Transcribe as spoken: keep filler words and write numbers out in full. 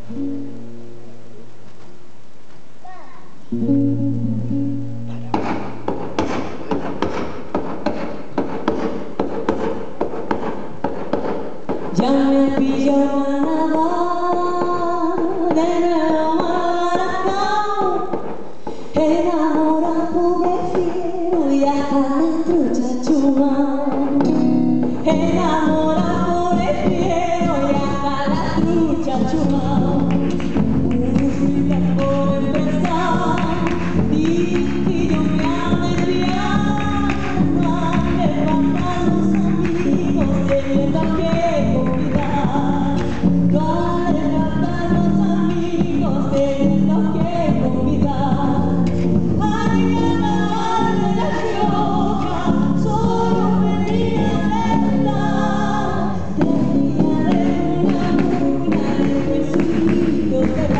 Ya me pilló Manabá, de nuevo Maracao, enamorado prefiero y hasta la trucha chuma. Enamorado prefiero y hasta la trucha chuma. Música por empezar, y yo me alegría, me faltan los amigos, teniendo que convidar. Vale, faltan los amigos, teniendo que convidar. Ay, que la relación, solo venía de verdad, tenía de una luna de mis hijos de